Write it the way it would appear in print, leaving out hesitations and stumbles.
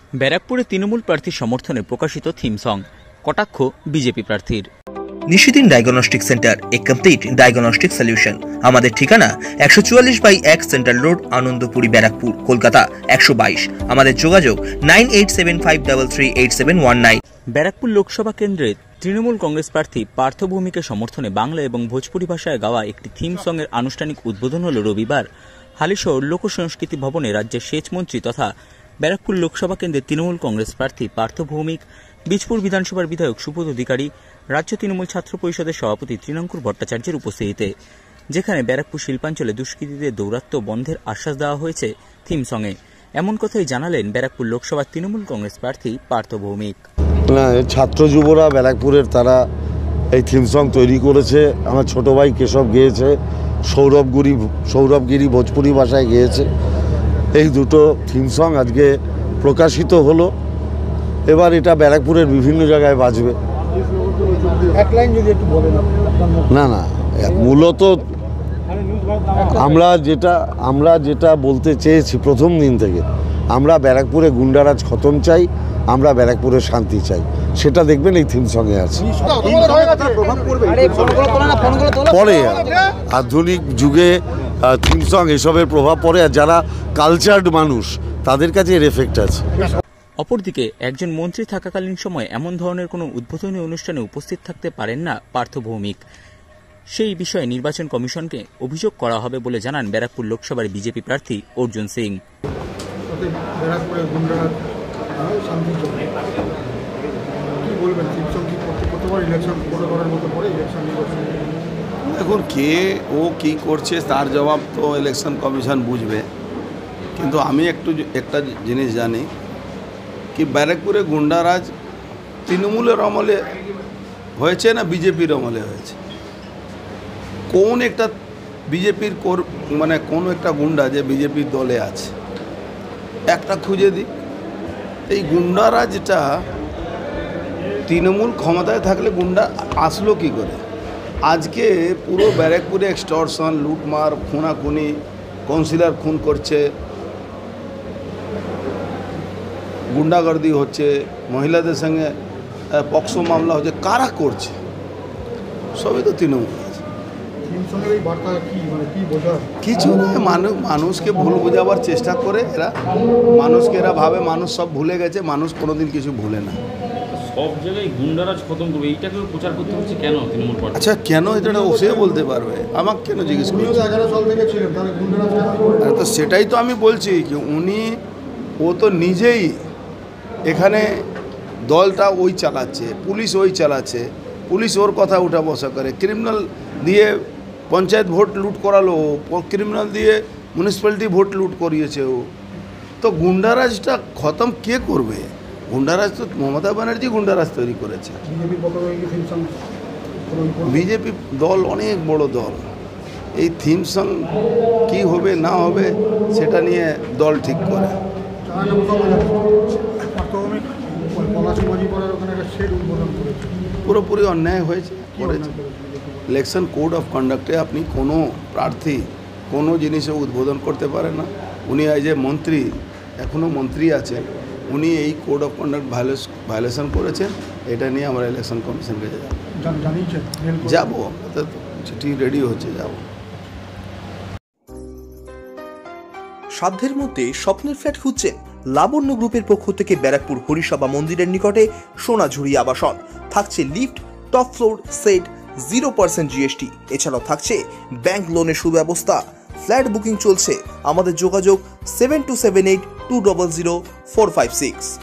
ব্যারাকপুরে তৃণমূল প্রার্থীর সমর্থনে প্রকাশিত থিম সং, কটাক্ষ বিজেপি প্রার্থীর। Nishidin diagnostic centre, a complete diagnostic solution. আমাদের ঠিকানা 144/1 সেন্ট্রাল রোড, আনন্দপুরি, ব্যারাকপুর, কলকাতা 122। আমাদের যোগাযোগ 9875338719। ব্যারাকপুর লোকসভা কেন্দ্রের তৃণমূল কংগ্রেস প্রার্থী পার্থ ভৌমিকের সমর্থনে বাংলা এবং ভোজপুরি ভাষায় গাওয়া একটি থিম সং এর আনুষ্ঠানিক উদ্বোধন হল রবিবার হালিশহর লোক সংস্কৃতি ভবনে রাজ্যের সেচ মন্ত্রী তথা ব্যারাকপুর লোকসভা কেন্দ্রের তৃণমূল কংগ্রেস প্রার্থী পার্থ ভৌমিক, বীজপুর বিধানসভার বিধায়ক সুবোধ অধিকারী, রাজ্য তৃণমূল ছাত্র পরিষদের সভাপতি তৃণাঙ্কুর ভট্টাচার্যের উপস্থিতিতে, যেখানে ব্যারাকপুর শিল্পাঞ্চলে দুষ্কৃতীদের দৌরাত্ম্য বন্ধের আশ্বাস দেওয়া হয়েছে থিম সঙ্গে। এমন কথাই জানালেন ব্যারাকপুর লোকসভার তৃণমূল কংগ্রেস প্রার্থী পার্থ ভৌমিক। ছাত্র যুবরা ব্যারাকপুরের তারা এই থিম সং তৈরি করেছে। আমার ছোট ভাই কেশব গেয়েছে, সৌরভগিরি ভোজপুরি ভাষায় গেয়েছে। এই দুটো থিম সং আজকে প্রকাশিত হলো। এবার এটা ব্যারাকপুরের বিভিন্ন জায়গায় বাজবে। না মূলত আমরা যেটা বলতে চেয়েছি প্রথম দিন থেকে, আমরা ব্যারাকপুরে গুন্ডারাজ খতম চাই, আমরা ব্যারাকপুরে শান্তি চাই। সেটা দেখবেন এই থিম সঙ্গে আছে। পরে আধুনিক যুগে থিম সং এসবের প্রভাব পড়ে, আর যারা কালচার্ড মানুষ তাদের কাছে এর এফেক্ট আছে। অপরদিকে একজন মন্ত্রী থাকাকালীন সময় এমন ধরনের কোনো উদ্বোধনী অনুষ্ঠানে উপস্থিত থাকতে পারেন না পার্থ ভৌমিক। সেই বিষয়ে নির্বাচন কমিশনকে অভিযোগ করা হবে বলে জানান ব্যারাকপুর লোকসভার বিজেপি প্রার্থী অর্জুন সিং। দেখুন, কে ও কী করছে তার জবাব তো ইলেকশন কমিশন বুঝবে, কিন্তু আমি একটা জিনিস জানি কি ব্যারাকপুরে গুন্ডারাজ তৃণমূলের আমলে হয়েছে না বিজেপির আমলে হয়েছে? কোন একটা বিজেপির কোন একটা গুন্ডা যে বিজেপির দলে আছে একটা খুঁজে দিই। এই গুন্ডারাজটা তৃণমূল ক্ষমতায় থাকলে গুন্ডা আসলো কি করে? আজকে পুরো ব্যারাকপুরে এক্সটর্শন, লুটমার, খুনাখুনি, কাউন্সিলর খুন করছে, গুন্ডাগর্দি হচ্ছে, মহিলাদের সঙ্গে পক্সো মামলা হচ্ছে। কারা করছে? সবই তো তৃণমূল আছে। কিছু না, মানুষকে ভুল বোঝাবার চেষ্টা করে এরা। এরা ভাবে মানুষ সব ভুলে গেছে। মানুষ কোনোদিন কিছু ভুলে না। সব জায়গায় গুন্ডারাজ খতম করবে, এইটাকে প্রচার করতে হচ্ছে কেন তৃণমূল পার্টি? আচ্ছা, কেন এটা সে বলতে পারবে, আমাকে কেন জিজ্ঞেস করছে? তো সেটাই তো আমি বলছি কি ও তো নিজেই এখানে দলটা ওই চালাচ্ছে, পুলিশ ওই চালাচ্ছে, পুলিশ ওর কথা উঠা বসা করে। ক্রিমিনাল দিয়ে পঞ্চায়েত ভোট লুট করালো, ক্রিমিনাল দিয়ে মিউনিসিপ্যালিটি ভোট লুট করিয়েছে ও। তো গুন্ডারাজটা খতম কে করবে? গুন্ডারাজ তো মমতা ব্যানার্জি গুন্ডারাজ তৈরি করেছে। বিজেপি দল অনেক বড় দল। এই থিম সং কী হবে না হবে সেটা নিয়ে দল ঠিক করে। পুরোপুরি অন্যায় হয়েছে করেছে। ইলেকশন কোড অফ কন্ডাক্টে আপনি কোনো প্রার্থী কোনো জিনিসে উদ্বোধন করতে পারে না। উনি এই যে মন্ত্রী, এখনও মন্ত্রী আছেন, উনি এই কোড অফ কন্ডাক্ট ভায়োলেশন করেছেন। এটা নিয়ে আমরা ইলেকশন কমিশনকে যাবো, চিঠি রেডি হচ্ছে, যাব। সাধ্যের মধ্যে স্বপ্নের ফ্ল্যাট খুঁজছেন? লাবণ্য গ্রুপের পক্ষ থেকে ব্যারাকপুর হরিসভা মন্দিরের নিকটে সোনাঝুরি আবাসন। থাকছে lift, top floor, set, 0% GST। এছাড়াও থাকছে ব্যাংক লোনের সুব্যবস্থা। ফ্ল্যাট বুকিং চলছে। আমাদের যোগাযোগ 7278200456।